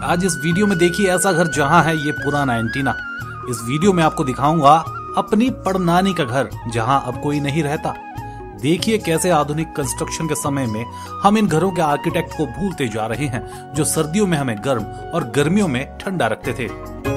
आज इस वीडियो में देखिए ऐसा घर जहां है ये पुराना एंटीना। इस वीडियो में आपको दिखाऊंगा अपनी पड़नानी का घर जहां अब कोई नहीं रहता। देखिए कैसे आधुनिक कंस्ट्रक्शन के समय में हम इन घरों के आर्किटेक्ट को भूलते जा रहे हैं जो सर्दियों में हमें गर्म और गर्मियों में ठंडा रखते थे।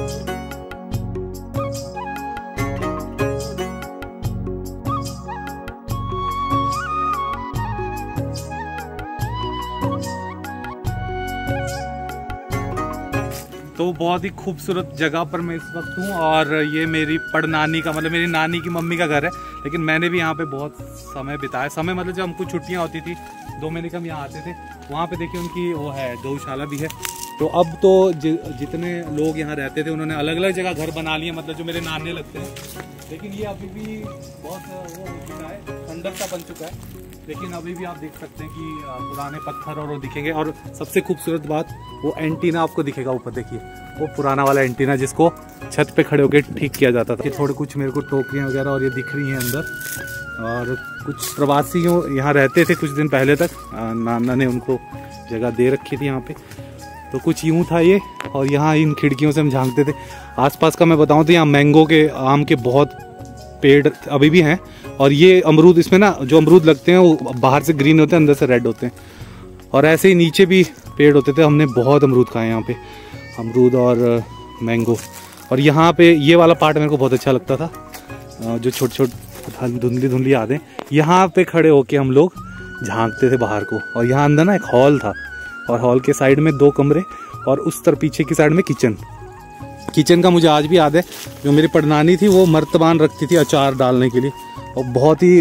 तो बहुत ही खूबसूरत जगह पर मैं इस वक्त हूँ और ये मेरी पड़नानी का मतलब मेरी नानी की मम्मी का घर है। लेकिन मैंने भी यहाँ पे बहुत समय बिताया। समय मतलब जब हमको छुट्टियाँ होती थी 2 महीने का हम यहाँ आते थे। वहाँ पे देखिए उनकी वो है गौशाला भी है। तो अब तो जितने लोग यहाँ रहते थे उन्होंने अलग अलग जगह घर बना लिए, मतलब जो मेरे नाने लगते हैं। लेकिन ये अभी भी बहुत वो हो चुका है, खंडर सा बन चुका है। लेकिन अभी भी आप देख सकते हैं कि पुराने पत्थर और वो दिखेंगे। और सबसे खूबसूरत बात वो एंटीना आपको दिखेगा ऊपर, देखिए वो पुराना वाला एंटीना जिसको छत पे खड़े होकर ठीक किया जाता था। थोड़े कुछ मेरे को टोकरियाँ वगैरह और ये दिख रही हैं अंदर। और कुछ प्रवासी यहाँ रहते थे कुछ दिन पहले तक, नाना ने उनको जगह दे रखी थी यहाँ पे। तो कुछ यूँ था ये। और यहाँ इन खिड़कियों से हम झांकते थे। आसपास का मैं बताऊँ तो यहाँ मैंगो के, आम के बहुत पेड़ अभी भी हैं। और ये अमरूद, इसमें ना जो अमरूद लगते हैं वो बाहर से ग्रीन होते हैं, अंदर से रेड होते हैं। और ऐसे ही नीचे भी पेड़ होते थे। हमने बहुत अमरूद खाए यहाँ पे, अमरूद और मैंगो। और यहाँ पे ये वाला पार्ट मेरे को बहुत अच्छा लगता था, जो छोटे छोटे धुंधली धुंधली यादें। यहाँ पे खड़े होके हम लोग झांकते थे बाहर को। और यहाँ अंदर ना एक हॉल था और हॉल के साइड में 2 कमरे और उस तरफ पीछे की साइड में किचन का मुझे आज भी याद है। जो मेरी पड़नानी थी वो मर्तबान रखती थी अचार डालने के लिए। और बहुत ही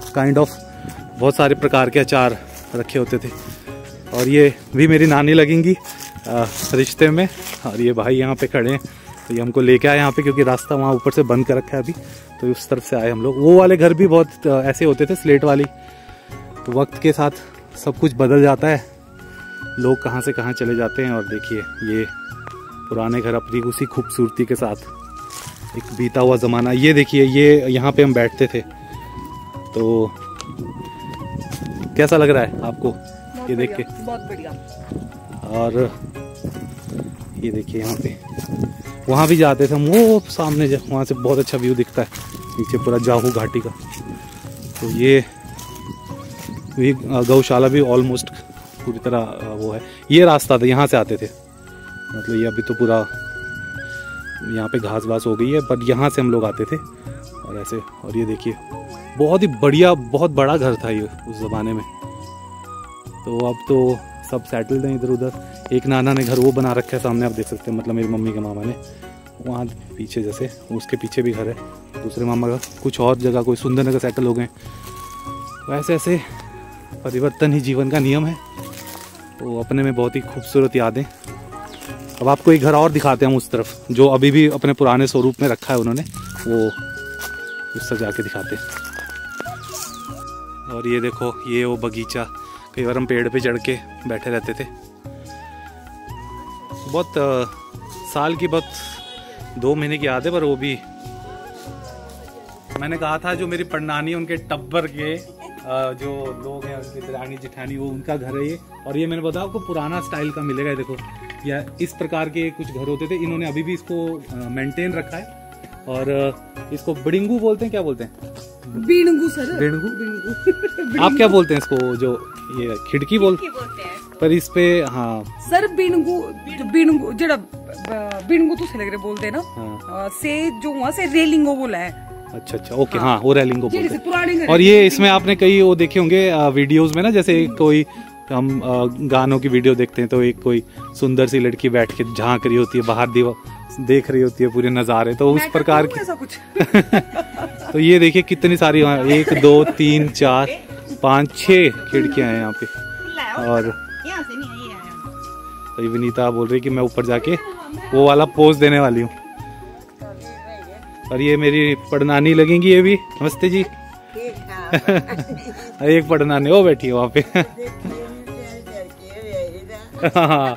बहुत सारे प्रकार के अचार रखे होते थे। और ये भी मेरी नानी लगेंगी रिश्ते में। और ये भाई यहाँ पे खड़े हैं, तो ये हमको लेके आए यहाँ पे, क्योंकि रास्ता वहाँ ऊपर से बंद कर रखा है अभी। तो उस तरफ से आए हम लोग। वो वाले घर भी बहुत ऐसे होते थे, स्लेट वाली। तो वक्त के साथ सब कुछ बदल जाता है, लोग कहाँ से कहाँ चले जाते हैं। और देखिए ये पुराने घर अपनी उसी खूबसूरती के साथ, एक बीता हुआ ज़माना। ये देखिए ये यहाँ पे हम बैठते थे। तो कैसा लग रहा है आपको ये देख के? बहुत बढ़िया। और ये देखिए यहाँ पे वहाँ भी जाते थे हम, वो सामने वहाँ से बहुत अच्छा व्यू दिखता है, नीचे पूरा जाहू घाटी का। तो ये गौशाला भी ऑलमोस्ट पूरी तरह वो है। ये रास्ता था, यहाँ से आते थे। मतलब ये अभी तो पूरा यहाँ पे घास वास हो गई है, पर यहाँ से हम लोग आते थे और ऐसे। और ये देखिए बहुत ही बढ़िया, बहुत बड़ा घर था ये उस ज़माने में। तो अब तो सब सेटल्ड हैं इधर उधर। एक नाना ने घर वो बना रखा है सामने, आप देख सकते हैं, मतलब मेरी मम्मी के मामा ने। वहाँ पीछे जैसे उसके पीछे भी घर है दूसरे मामा का। कुछ और जगह कोई सुंदरनगर सेटल हो गए। वैसे ऐसे परिवर्तन ही जीवन का नियम है। तो अपने में बहुत ही खूबसूरत यादें। अब आपको एक घर और दिखाते हैं हम उस तरफ, जो अभी भी अपने पुराने स्वरूप में रखा है उन्होंने, वो उस तरफ जाके दिखाते हैं। और ये देखो ये वो बगीचा, कई बार हम पेड़ पे चढ़ के बैठे रहते थे। बहुत साल की बहुत 2 महीने की याद है, पर वो भी मैंने कहा था जो मेरी पड़नानी उनके टब्बर के जो लोग हैं, उनकी दरानी जिठानी, वो उनका घर है ये। और ये मैंने बताया आपको पुराना स्टाइल का मिलेगा। देखो या इस प्रकार के कुछ घर होते थे, इन्होंने अभी भी इसको मेंटेन रखा है। और इसको बिड़िंगू बोलते हैं, क्या बोलते हैं? बीणगू सर। बीणगू आप क्या बोलते हैं इसको? जो ये खिड़की बोलते हैं, पर इस पे हाँ सर बीणगू जड़ा बीणगू तो लग रहे बोलते हैं ना। हाँ। से जो वहाँ से रेलिंगो बोला है। अच्छा अच्छा ओके। हाँ वो रेलिंगो बोलते हैं। और ये इसमें आपने कई वो देखे होंगे वीडियोस में ना, जैसे कोई हम गानों की वीडियो देखते हैं तो एक कोई सुंदर सी लड़की बैठ के झांक रही होती है बाहर, देख रही होती है पूरे नज़ारे। तो उस प्रकार की ऐसा कुछ तो ये देखिए कितनी सारी 1 2 3 4 5 6 खिड़कियां हैं यहाँ पे। और तो विनीता बोल रही कि मैं ऊपर जाके वो वाला पोज देने वाली हूँ। और ये मेरी पड़नानी लगेंगी, ये भी। नमस्ते जी। एक पड़नानी वो बैठी है वहाँ पे। हाँ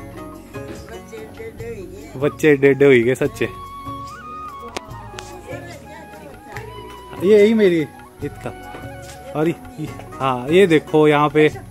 बच्चे डेढ़ हो गए सच्चे। ये यही मेरी इतना। और हाँ ये देखो यहाँ पे